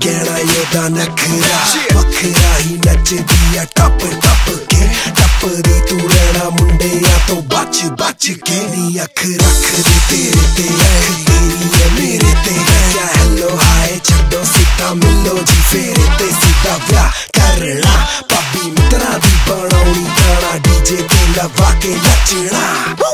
गहना योदा नखरा वखरा ही नचदी आ टप टप के टपदी तू रहना मुंडिया तो बच बच के नी अख रख दे तेरे ते तेरी है मेरे ते क्या हेलो हाय छड्डो सीता मिलो जी फेरे ते सीधा ब्याह करना भाभी मित्रा दी बनाउणी गाना डीजे ते लवा के नचना।